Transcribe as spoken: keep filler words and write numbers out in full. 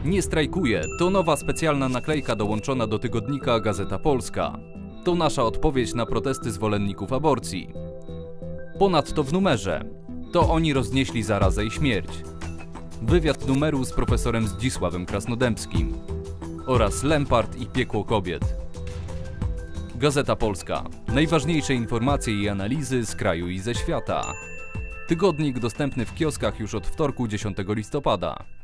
Nie strajkuje to nowa specjalna naklejka dołączona do tygodnika Gazeta Polska. To nasza odpowiedź na protesty zwolenników aborcji. Ponadto w numerze to oni roznieśli zarazę i śmierć. Wywiad numeru z profesorem Zdzisławem Krasnodębskim oraz Lempart i piekło kobiet. Gazeta Polska. Najważniejsze informacje i analizy z kraju i ze świata. Tygodnik dostępny w kioskach już od wtorku dziesiątego listopada.